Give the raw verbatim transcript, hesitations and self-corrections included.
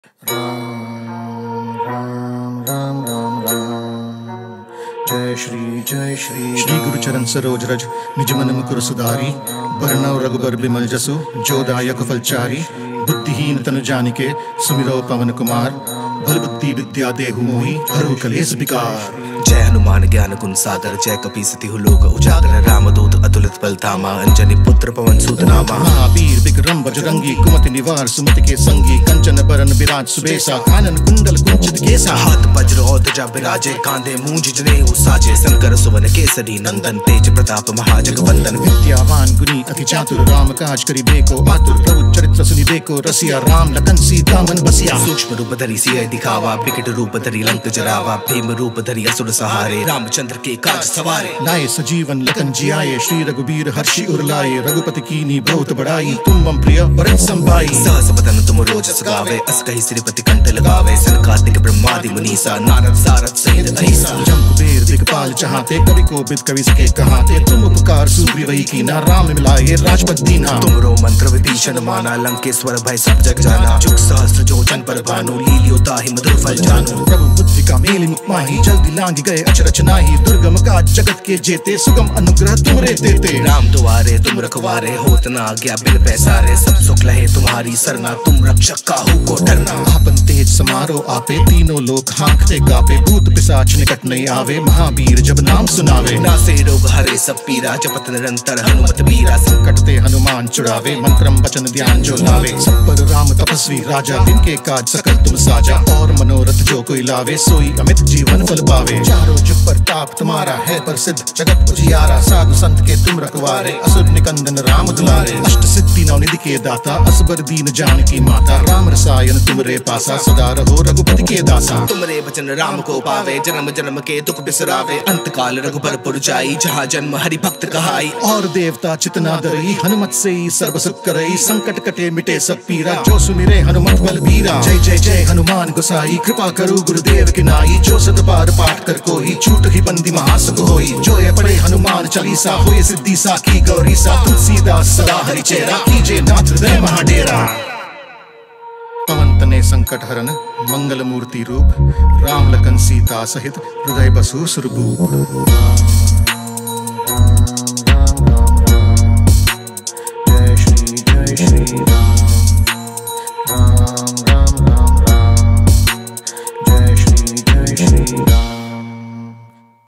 राम राम राम राम राम जय श्री जय श्री श्री गुरु चरण सरोज रज निज मन मुकुर सुधारी बरनौ रघुबर बिमल जसु जो दायक फलचारी बुद्धिहीन तनु जानिके सुमिरो पवन कुमार बल बुद्धि विद्या देहु मोहि हरहु कलेश विकार। जय हनुमान ज्ञान गुण सागर जय कपीसति लोक उजागर रामदूत अतुलित बल धामा अंजनी पुत्र पवन सुत नामा। महावीर विक्रम बजरंगी कुमति निवार सुमति के संगी कंचन बरन विराज सुबेसा कानन कुंडल कुंचित केसा। हाथ वज्र और ध्वजा विराजे कांधे मूंज जनेऊ साजे शंकर सुवन केसरी नंदन तेज प्रताप महाजगवंदन। विद्यावान गुणी अति चातुर राम काज करिबे को आतुर प्रभु चरित्र सुनिबे को रसिया राम लखन सीता मन बसिया। सूक्ष्म रूप धरि सिय दिखावा विकट रूप धरि लंक जरावा भीम रूप धरि असुर सहारे रामचंद्र के काज सवारे। लाए सजीवन लखन जियाए श्री रघुबीर हर्षि उर लाए रघुपति कीनी बहुत बड़ाई तुम मम प्रिय भरत संभाई। सहस बदन तुम रोजस गावे अस कहि श्रीपति कंठ लगावे सनकादिक ब्रह्मादि मुनीसा नारद सारद सहित अहिसा। जम कुबेर दिगपाल चाहते कवि को बिद कवि सके कहाते तुम उपकार सुग्रीवई कीना राम मिलाए राजपद दीना। तुमरो मंत्र विभीषण माना लंकेश्वर भय सब जग जाना जुग सहस्त्र जो जन पर भानु लीलियो ताहि मधुर फल जानू। प्रभु बुद्धि का मेली मुख माही जल्दी लांग गए अचरज नाही दुर्गम काज जगत के जेते सुगम अनुग्रह तुमरे देते। राम दुआरे तुम रखवारे होत न आज्ञा बिन पैसारे सब सुख लहे तुम्हारी सरना तुम रक्षक काहू को डरना। आपन तेज समारो आपे तीनों लोक हाँकते गापे भूत पिशाच निकट नहीं आवे महावीर जब नाम सुनावे। नासे रोग हरे सब पीरा जपत निरंतर हनुमत बीरा संकट ते हनुमान छुड़ावे मंत्रम वचन ध्यान जो लावे। सब पर राम तपस्वी राजा जिनके काज सकल तुम साजा और मनोरथ जो कोई लावे सोई अमित जीवन फल पावे। चारों जुग पर ताप तुम्हारा है प्रसिद्ध जगत उजियारा साधु संत के तुम रखवारे असुर निकंदन राम दुलारे। अष्ट सिद्धि नौ निधि के दाता असबर दीन जानकी माता राम रसायन तुमरे पासा सदा रहो रघुपति के दासा। तुमरे वचन राम को पावे जन्म जन्म के दुख बिसरावे अंत काल रघुबर पुर जाई जहाँ जन्म हरि भक्त कहाई। और देवता चितना डरई हनुमत से ही सर्व सुख करई संकट कटे मिटे सब पीरा जो सुमिरे हनुमत बल बीरा। जय जय जय हनुमान गोसाई कृपा करो गुरुदेव की नाई जो सत बार पाठ कर कोई छूट ही बंदी महासुख होई। जो ये पढ़े हनुमान चालीसा हुए सिद्धि सा की गौरी सा तुलसीदास सदा हरि चेरा कीजे नाथ हृदय महाडेरा। पवन तने संकट हरन मंगल मूर्ति रूप राम लखन सीता सहित हृदय बसु सुरभूप।